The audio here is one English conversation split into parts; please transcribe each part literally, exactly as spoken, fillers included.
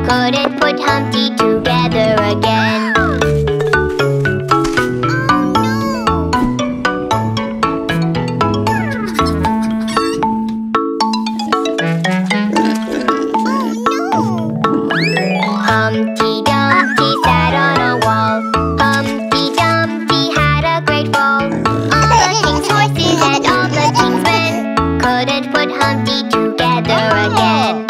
couldn't put Humpty together again. Humpty Dumpty sat on a wall. Humpty Dumpty had a great fall. All the king's horses and all the king's men couldn't put Humpty together again.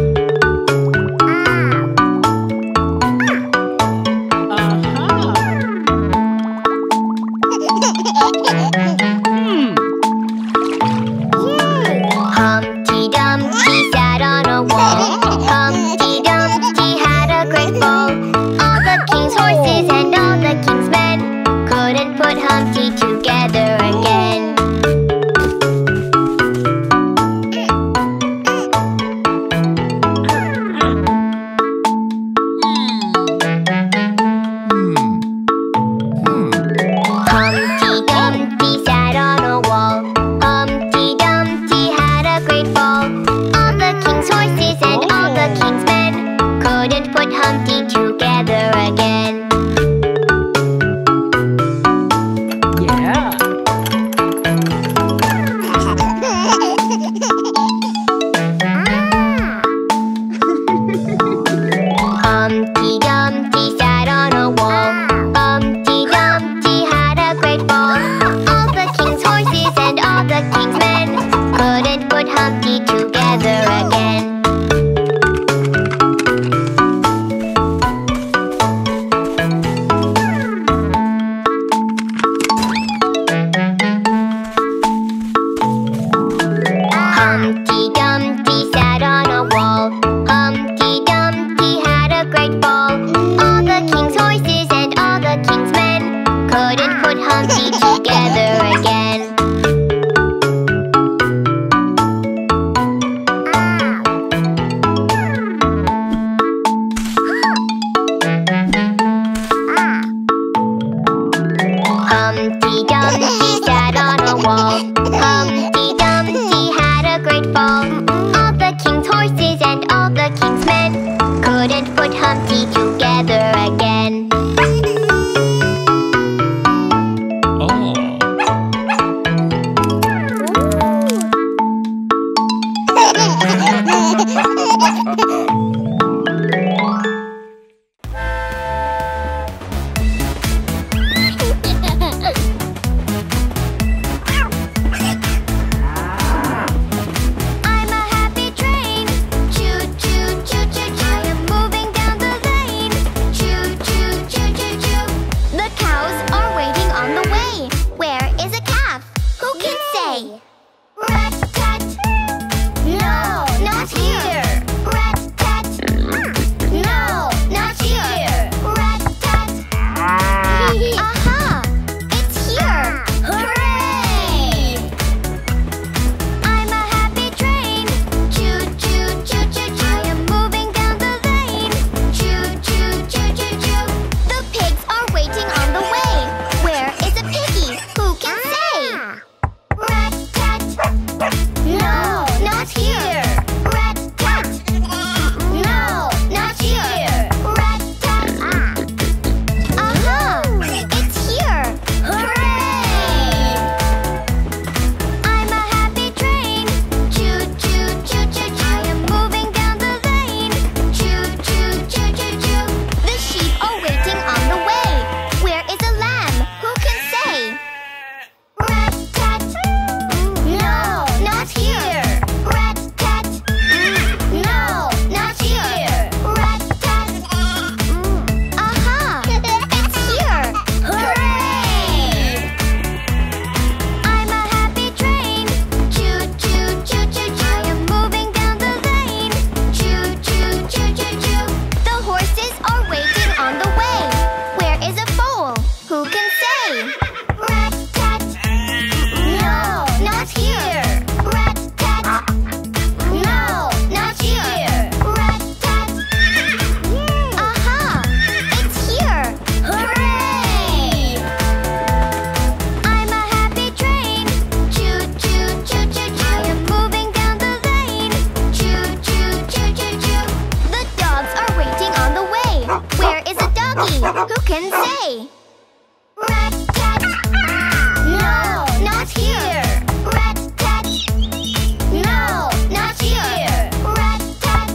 Humpty Dumpty sat on a wall. Humpty Dumpty had a great fall. All the king's horses and all the king's men couldn't put Humpty together again. Humpty Dumpty sat on a wall. Humpty Dumpty had a great fall. All the king's horses and all the king's men couldn't put Humpty together again. Yeah. Humpty Dumpty sat on a wall. Humpty Dumpty had a great fall. All the king's horses and all the king's men couldn't put Humpty together again. Humpty Dumpty sat on a wall. Humpty Dumpty had a great fall. All the king's horses and all the king's men couldn't put Humpty together again. Humpty Dumpty sat on a wall. Humpty Dumpty had a great fall. All the king's horses and all the king's men couldn't put Humpty together again. I'm a happy train, choo choo choo choo choo. I am moving down can say? Rat-tat. No, not here. Rat-tat. No, not here. Rat-tat.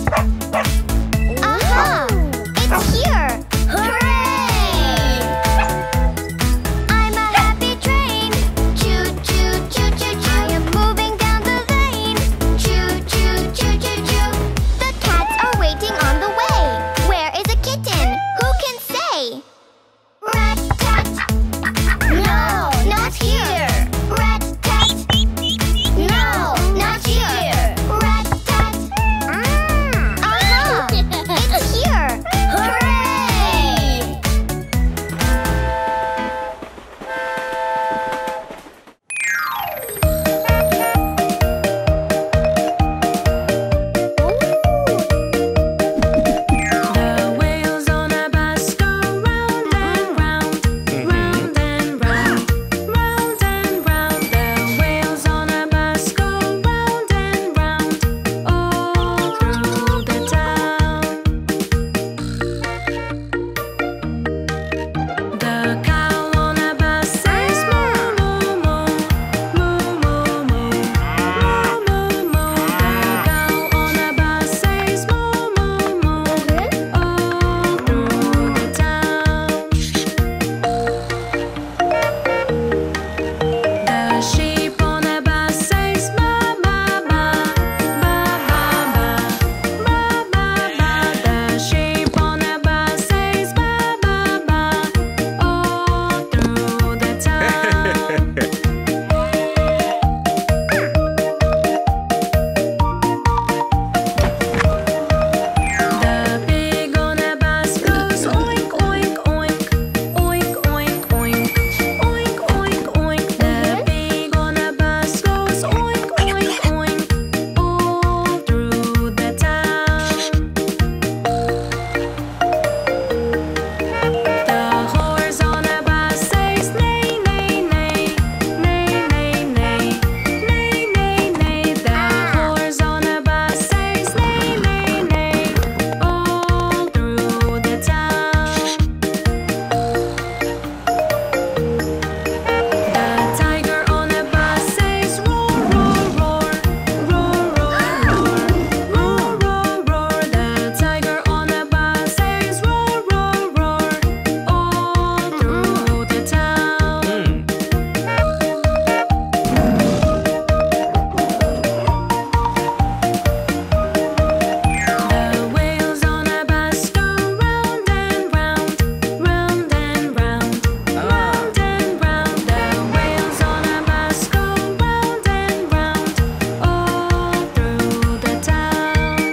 Aha! It's here! Hooray! I'm a happy train. Choo choo choo choo choo. I am moving down the lane. Choo choo choo choo choo. The cats are waiting on the way. Where is a kitten? Who can say? Rat-tat. No, not here. Rat-tat. No, not here. Rat-tat. Aha! It's here! Hooray! The wheels on a bus go round and round, round and round, round and round. The wheels on a bus go round and round, all through the town. The cow on a bus says moo moo moo, moo moo moo, moo moo moo. The cow on a bus says moo moo moo, all through the town. The sheep on a bus says ba ba ba, ba ba ba, ba ba ba. The sheep on a bus says ba ba ba, all through the town. The pig on a bus goes oink oink oink, oink oink oink, oink oink oink. The pig on a bus goes oink oink oink, all through the town. The horse on a bus says neigh neigh neigh, neigh neigh neigh, neigh neigh neigh. The horse on a bus says neigh neigh neigh, all through the town. The tiger on a bus says roar roar roar, roar roar roar, roar roar roar. The tiger on a bus says roar roar roar, all through the town. The wheels on a bus go round and round, round and round, round and round. The wheels on a bus go round and round, all through the town.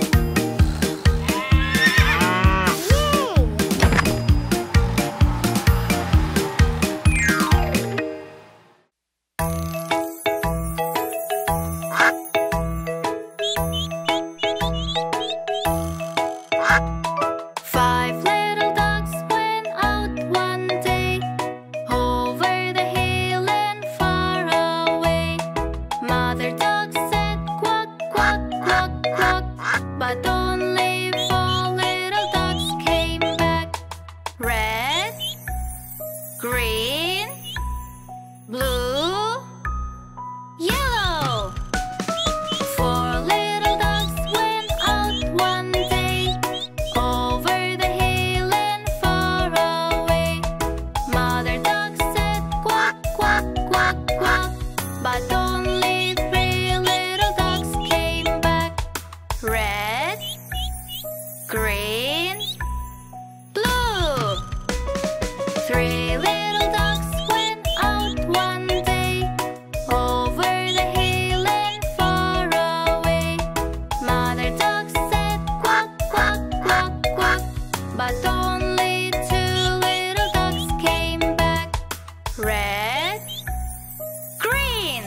Five little ducks went out one day, over the hill and far away. Mother duck said quack, quack, quack, quack, but only four little ducks came back. Red, green, blue, yellow. Four little ducks went out one day, over the hill and far away. Mother duck said quack, quack, quack, quack, but only three little ducks came back. Red, green, blue. Three little ducks went out one day, over the hill and far away. Mother duck said quack, quack, quack, quack, but only two little ducks came back. Red, green.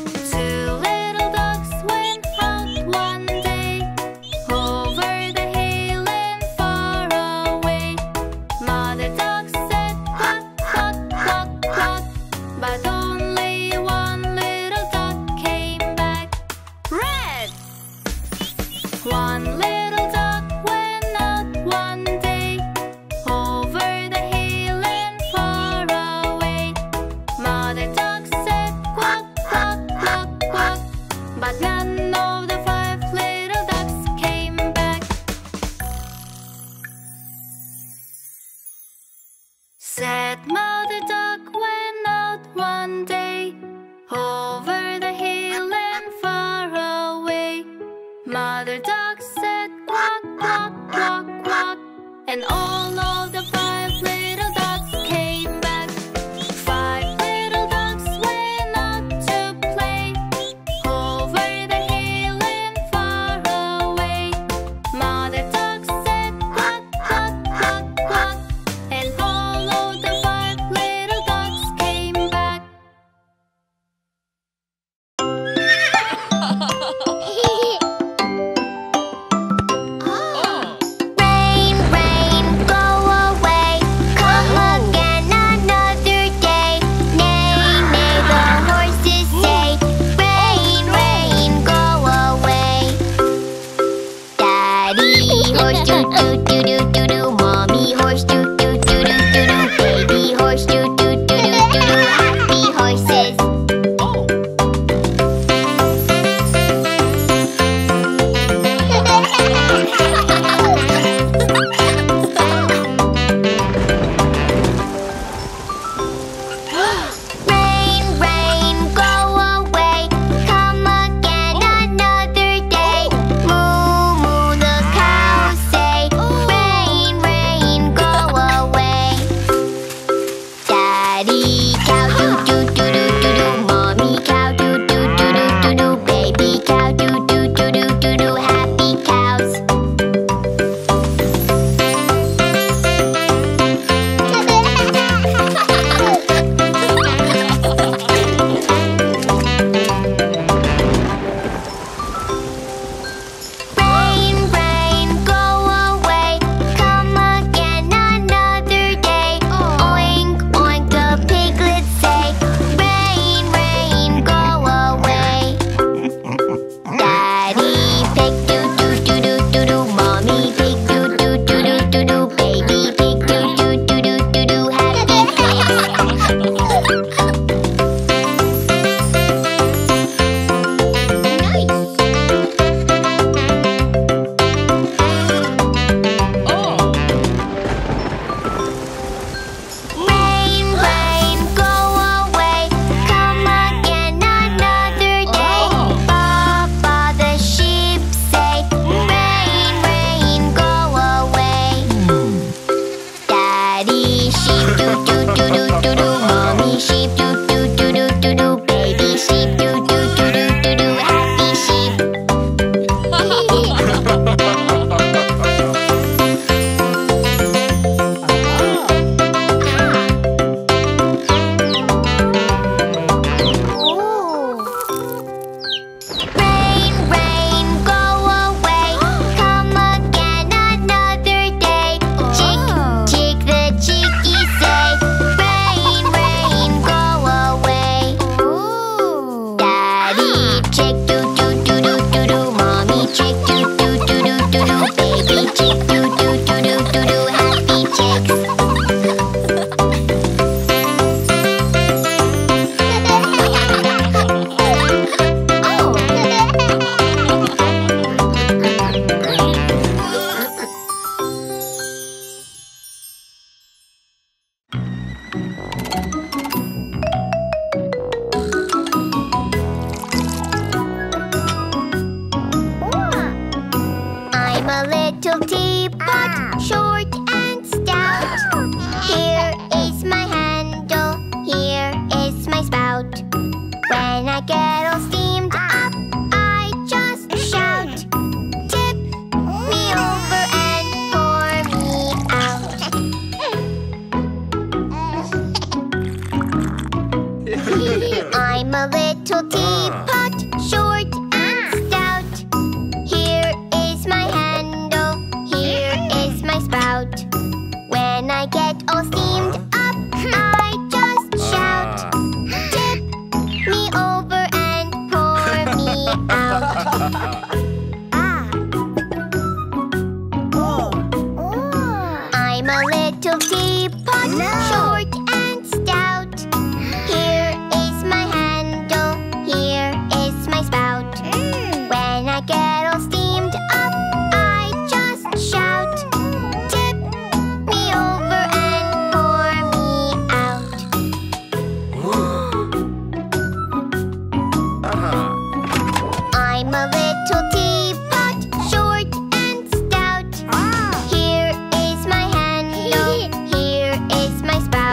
Two little ducks went out one day, over the hill Daddy horse doo doo doo doo doo doo. Mommy horse doo doo doo doo doo doo. Baby horse doo doo doo doo doo doo. Happy horses. Rain, rain, go away. Come again another day. Moo, moo, the cows say. Rain, rain, go away. Daddy cow doo doo doo doo doo doo. Mommy cow doo doo doo doo doo doo. Baby cow doo doo doo doo doo doo. Happy cows. Rain, rain, go away. Come again another day. Oink, oink, the piglets say. Rain, rain, go away. Daddy pig doo doo doo doo doo doo. Mommy pig doo doo doo doo doo doo. Baby pig doo doo doo doo doo doo. Happy pigs. Rain, rain, go away. Come again another day. Papa the sheep say. Rain, rain, go away. Daddy sheep doo doo doo doo doo doo. Mommy sheep doo doo doo doo doo doo. Baby sheep doo doo doo doo doo doo. Happy sheep. Rain, rain, go away. Come again another day. Chick, chick, the chickies say. Rain, rain, go away. Daddy chick doo doo doo doo doo doo. Mommy chick doo doo doo doo doo doo. Baby chick doo doo doo doo doo doo. Happy chicks. I'm a little teapot, short and stout. Here is my handle, here is my spout. When I get all steamed up, I just shout. Tip me over and pour me out. I'm a little teapot, short and stout. Here is my handle, here is my spout. When I get all steamed up, I just shout. Tip me over and pour me out. I'm a little teapot, short and stout. Here is my handle, here is my spout. When I get all steamed up, I just shout. Tip me over and pour me out. I'm a little teapot, short and stout. Here is my handle, here is my spout.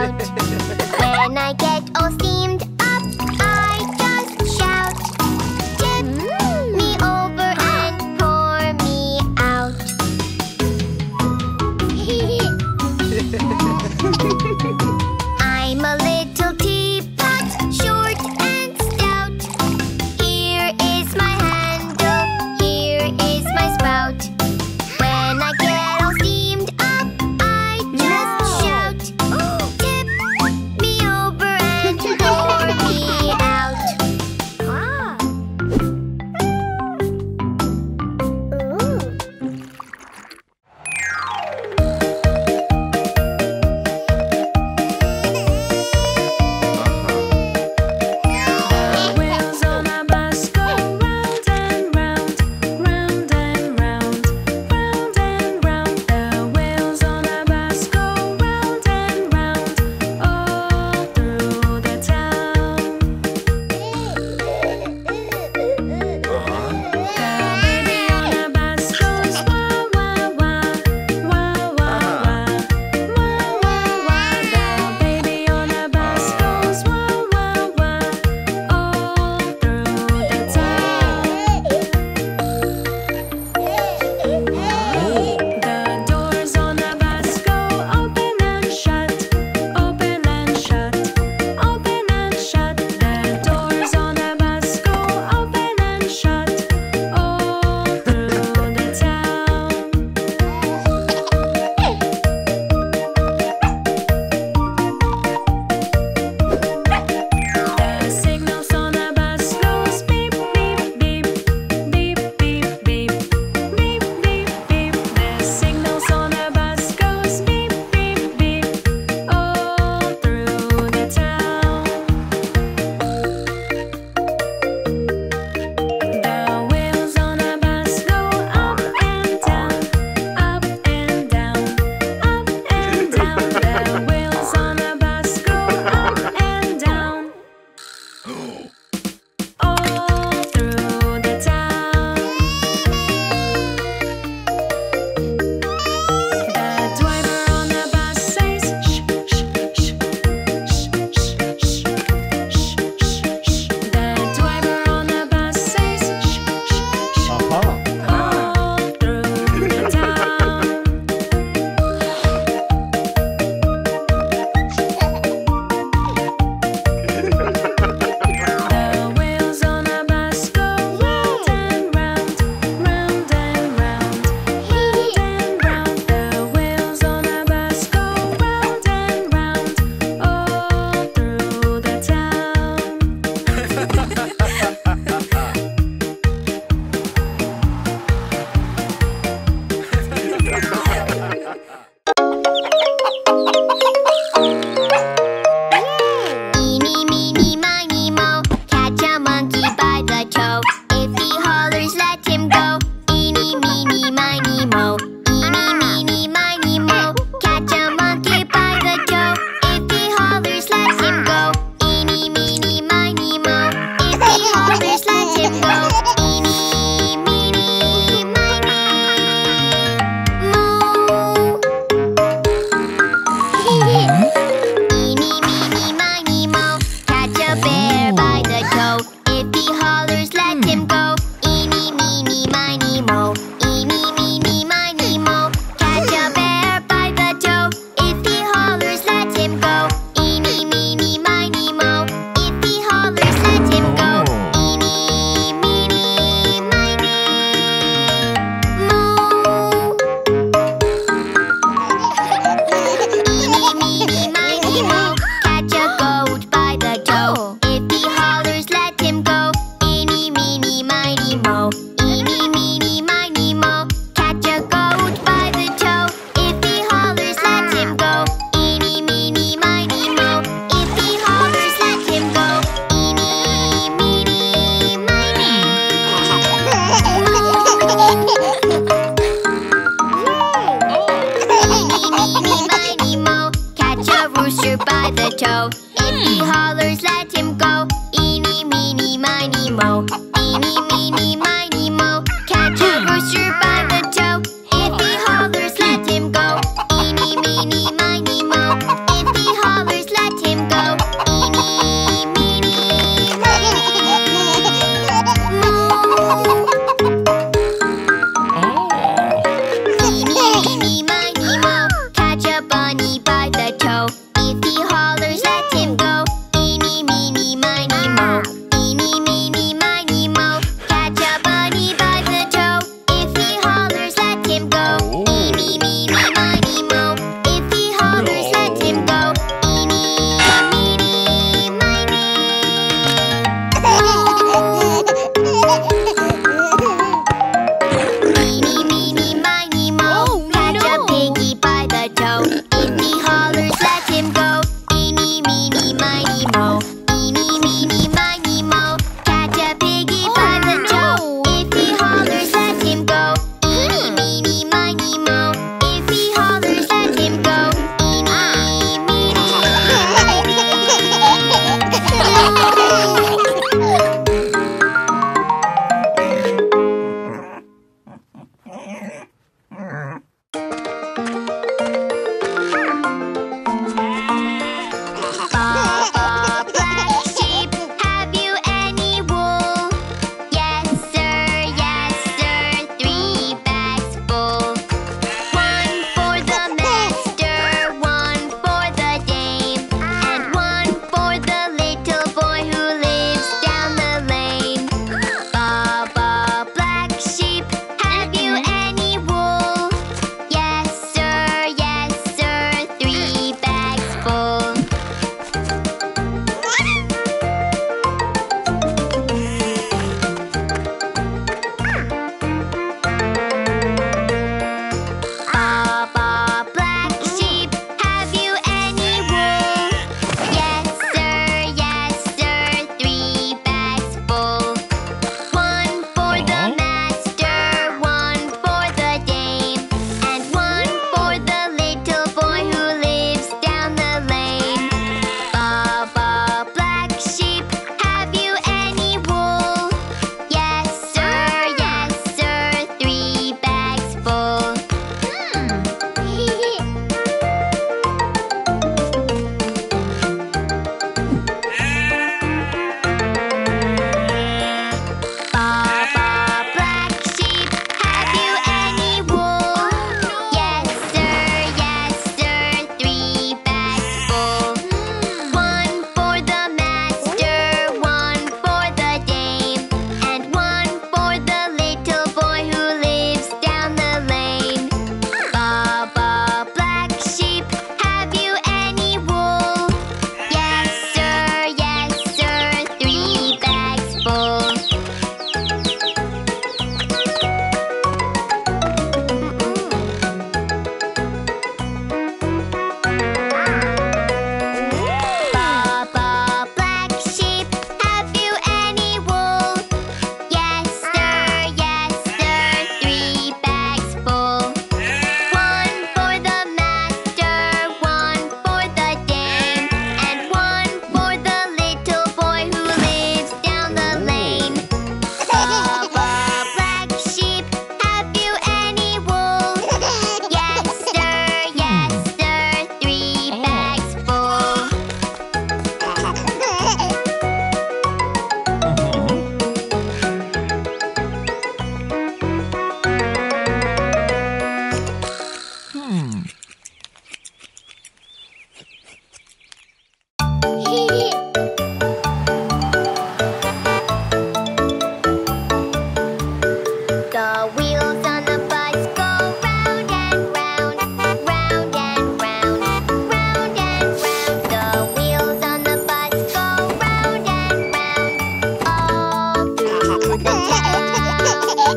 The wheels on the bus go round and round, round and round, round and round. The wheels on the bus go round and round, all through the town.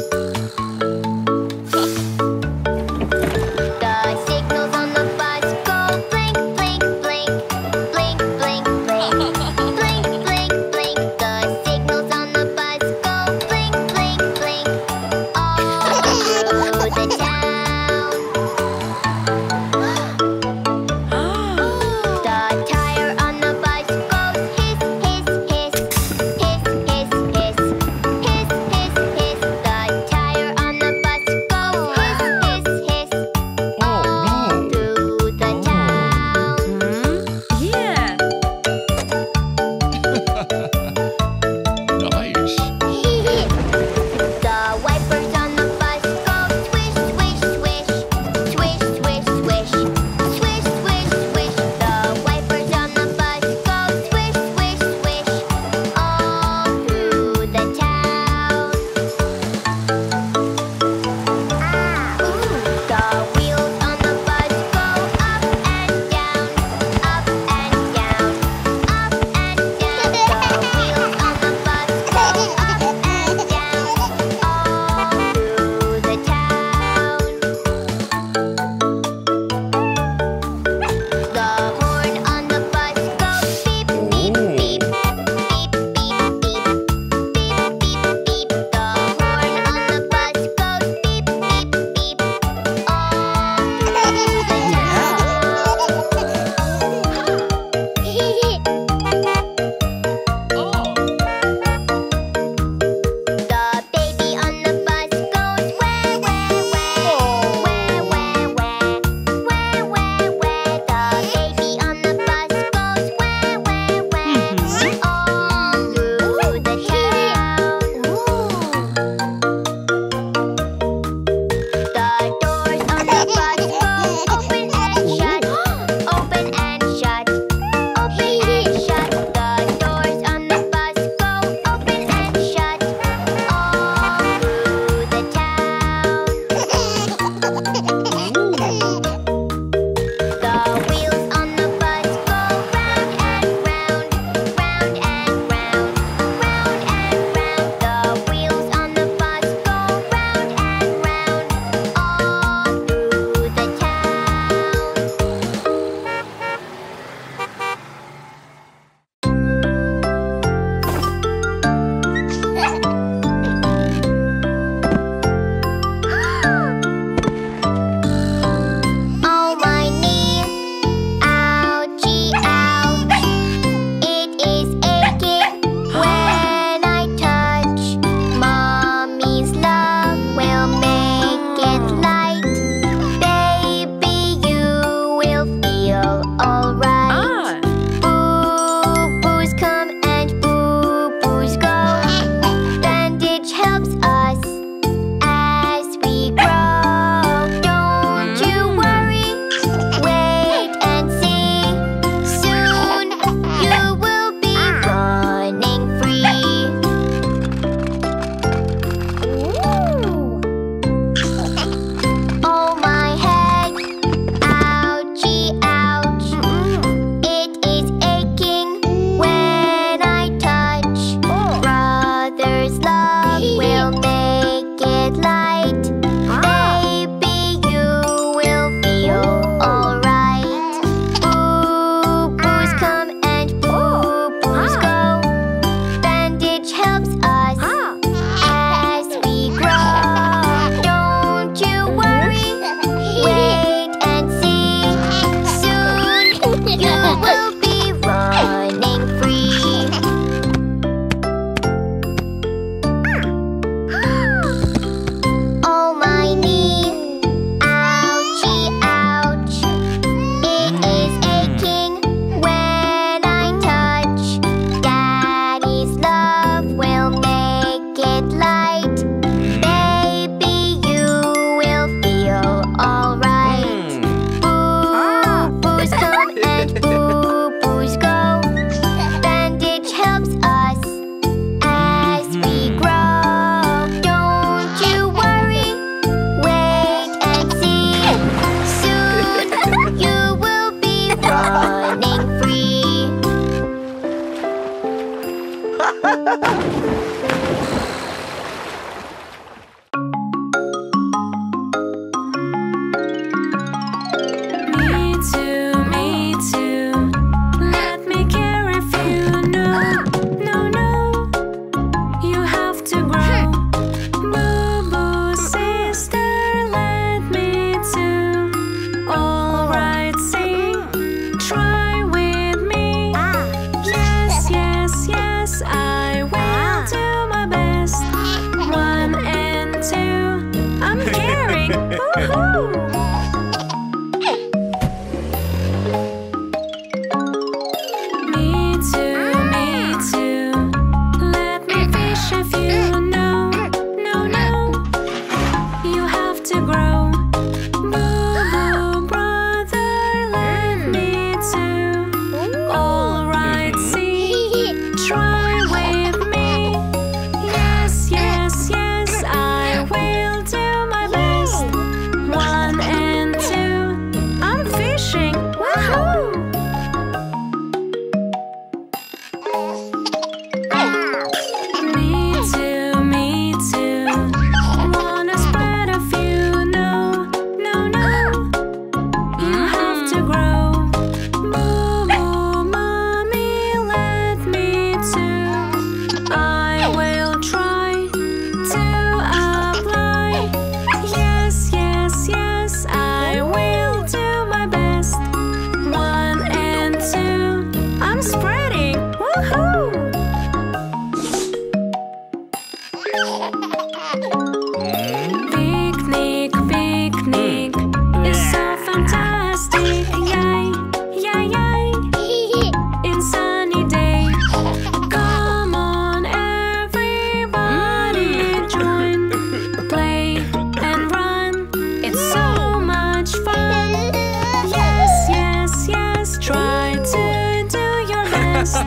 The signals on the bus go blink, blink, blink, blink, blink, blink, blink, blink, blink. The signals on the bus go blink, blink, blink, all through the town. The tire on the bus goes hiss, hiss, hiss, hiss, hiss, hiss, hiss, hiss, hiss. The tire on the bus goes hiss, hiss, hiss, all through the town. Yeah. Nice. The wipers on the bus go swish, swish, swish, swish, swish, swish, swish, swish, swish. The wipers on the bus go swish, swish, swish, all through the town. The wheels on the bus go up and down, up and down, up and down. The wheels on the bus go up and down, all through the town. The horn on the bus goes beep, beep, beep, beep, beep, beep, beep, beep, beep. The horn on the bus goes beep, beep, beep, all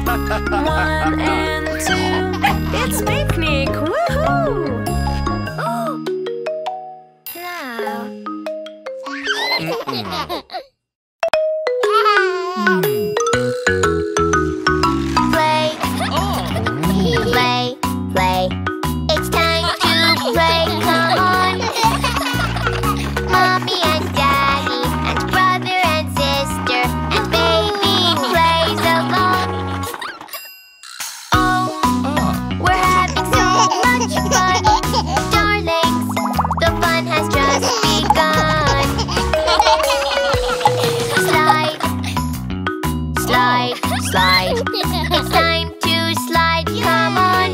One and two. It's picnic! Woohoo! Oh. Play, play, play. It's time to play. Come on, mommy and daddy and brother and sister and baby plays along. Oh, we're having so much fun, darlings. The fun has just begun. Slide, slide, slide. It's time to slide. Come on,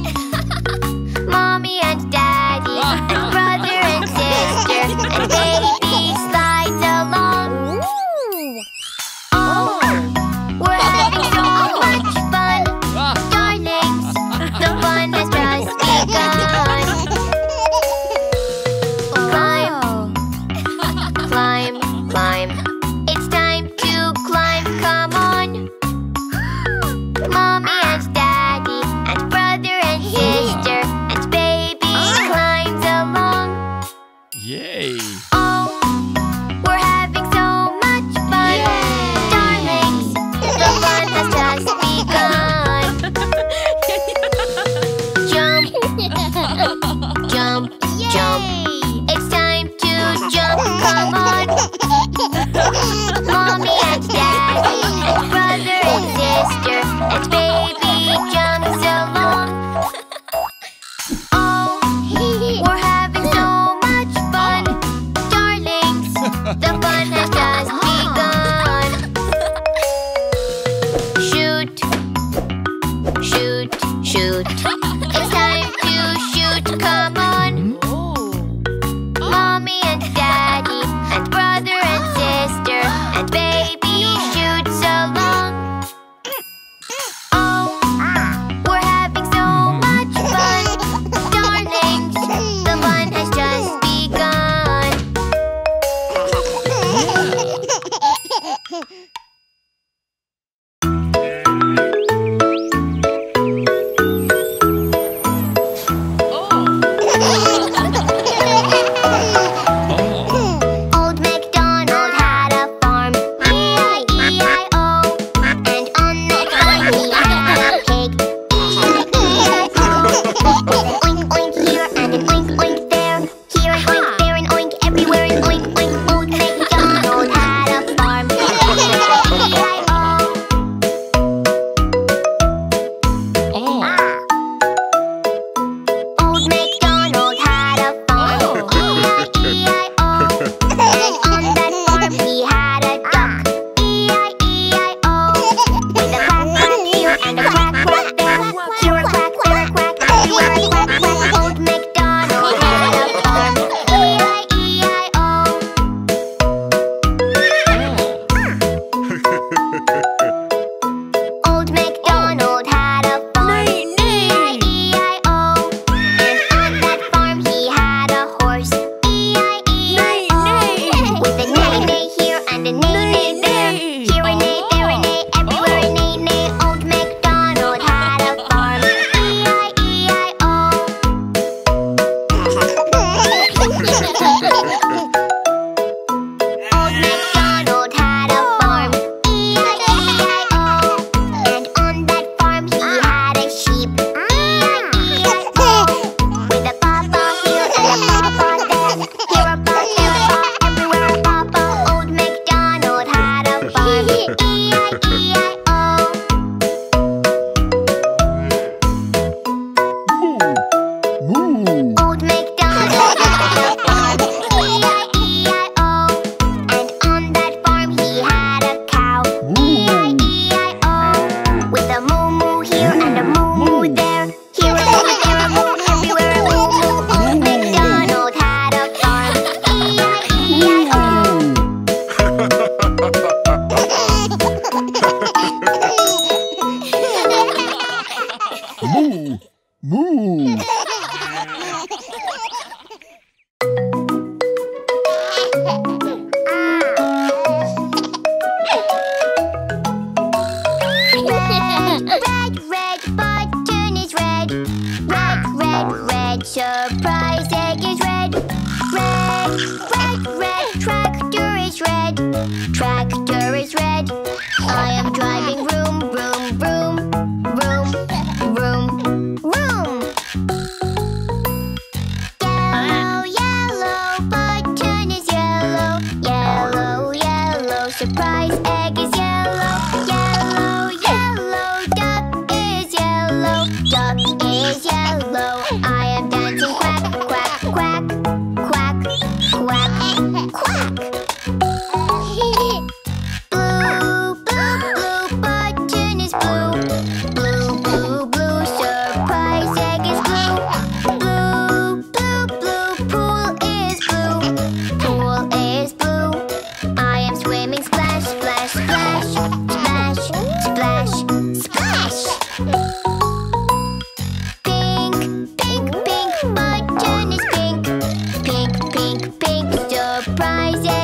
mommy and daddy and brother and sister and baby slides along. Oh, we're having so much fun, darlings. The fun has just begun. Climb, climb, climb. It's time to climb. Come on, mommy and daddy and brother and sister and baby climbs along. Yay! Oh, we're having so much fun, darlings. The fun has just begun. Jump, jump, jump. It's time to jump. Come on, mommy and daddy and brother and sister and baby jumps along. Oh, we're having so much fun, darlings. The fun has just begun. Shoot, shoot, shoot. It's time to shoot. Come on, mommy and daddy and brother and sister and baby shoots along. Oh, we're having so much fun, darlings. The fun has just begun. Old MacDonald had a farm, E I E I O. And on that farm he had a pig, E I E I O. Oink oink here and an oink oink there, here an oink, there an oink, everywhere an oink oink. Old MacDonald had a farm.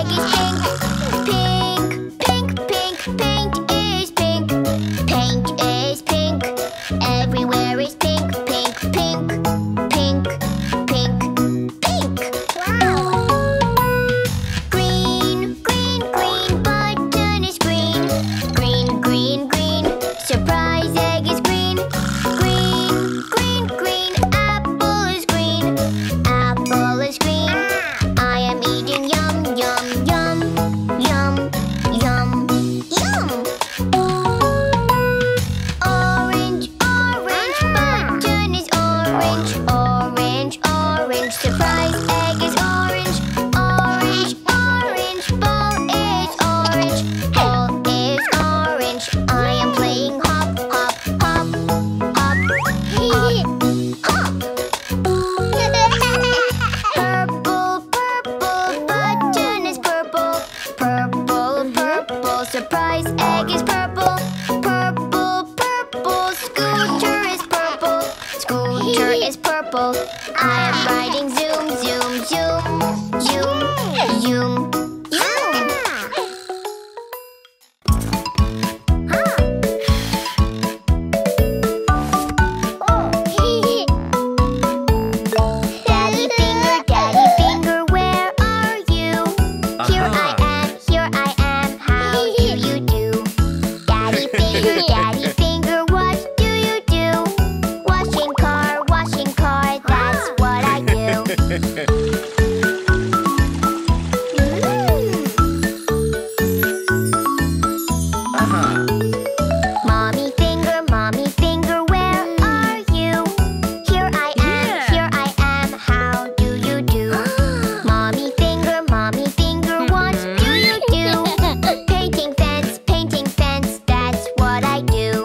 egg is pink. Pink, pink, pink, paint is pink. Paint is pink. Everywhere is pink, pink, pink, pink, pink, pink. Wow! Green, green, green, button is green. Green, green, green, surprise egg is green. Green, green, green, apple is green. Apple is green. I am eating yum, yum, yum, yum, yum, yum. Orange, orange, button is orange. Orange, orange, surprise egg is orange. Orange, orange, ball is orange. Ball is orange. I am playing hop, hop, hop, hop, hop, hop. Purple, purple, button is purple. Purple, purple, surprise egg is purple. Purple, purple, scooter is purple. Scooter is purple. I am riding zoom, zoom, zoom, zoom, zoom, zoom. Daddy finger, daddy finger, where are you? Here I am, here I am, how do you do? Daddy finger, daddy finger, what do you do? Washing car, washing car, that's what I do. Mommy finger, mommy finger, where are you? Here I am, here I am, how do you do? Mommy finger, mommy finger, what do you do? Painting fence, painting fence, that's what I do.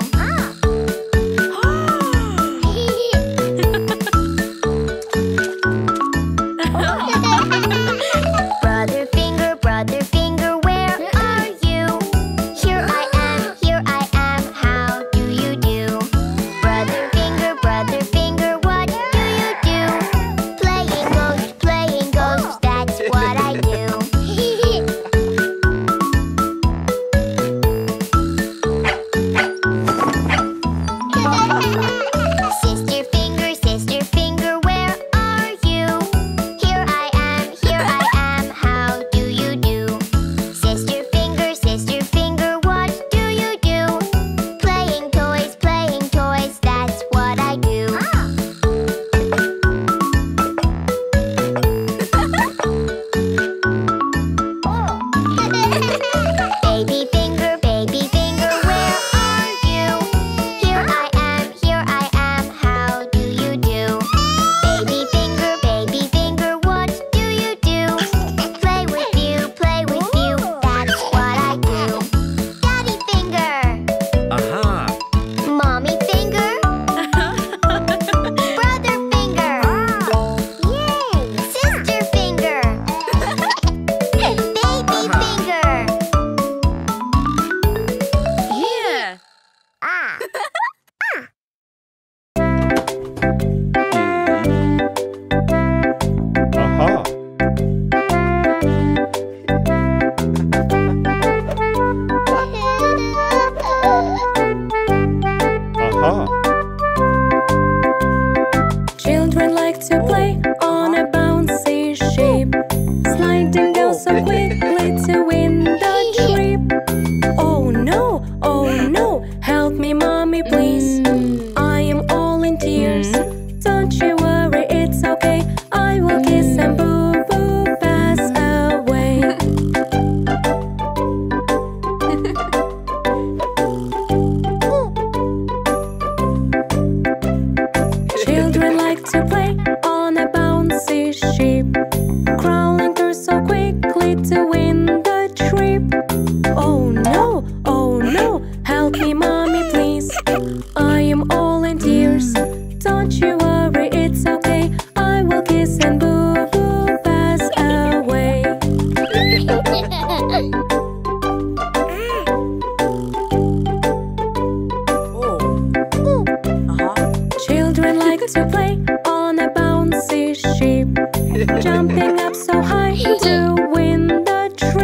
Brother finger, brother finger, where are you? Here I am, here I am, how do you do? Brother finger, brother finger, what do you do? Playing ghost, playing ghost, that's what I do. Sister finger, sister finger, where are you? Here I am, here I am, how do you do? Sister finger, sister finger, what do you do? Playing toys, playing toys, that's what I do. Baby finger, baby finger, where are you? Here I am, here I am, how do you do? Baby finger, baby finger, what do you do? Play with you, play with you, that's what I do. Daddy finger, Aha! mommy finger, brother finger, yay! Sister finger, baby finger. Yeah. Ah. Aha! Aha! Children like to play on a bouncy ship, sliding down so quickly to win the trip. Oh no, oh no, help me, mommy, please. I am all in tears. Don't you worry, it's okay. I will kiss and boo boo pass away. Children like to play on a bouncy ship, crawling through so quickly to win the trip. Oh no, oh no, help me, mommy, please. I am all in tears. Don't you worry, it's okay. I will kiss and boo boo pass away. Children like to play on a bouncy ship, jumping up so high to win the trip.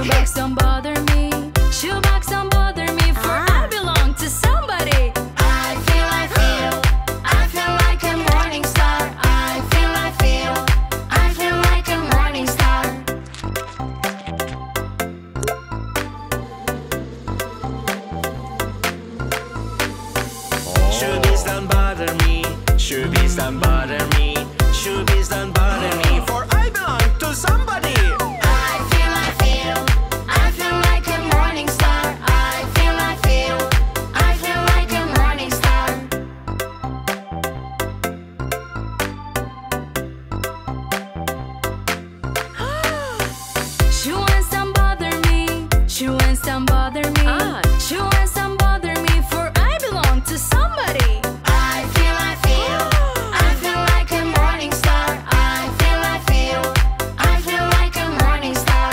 Shoebox, don't bother me. Shoebox, don't bother me, for I belong to somebody. I feel, I feel, I feel like a morning star. I feel, I feel, I feel like a morning star. Shoobies, don't bother me. Shoobies, don't bother me. Shoobies, don't bother me, for I belong to somebody. I feel, I feel, I feel like a morning star. I feel, I feel, I feel like a morning star. Shoe-ins, don't bother me. Shoe-ins, don't bother me. Ah. Shoe-ins, don't bother me, for I belong to somebody. I feel, I feel, I feel like a morning star. I feel, I feel, I feel like a morning star.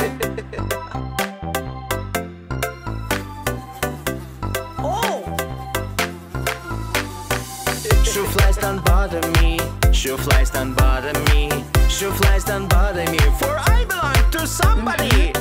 Shoe flies, don't bother me. Shoe flies, don't bother me. Shoe flies, don't bother me, for I belong to somebody.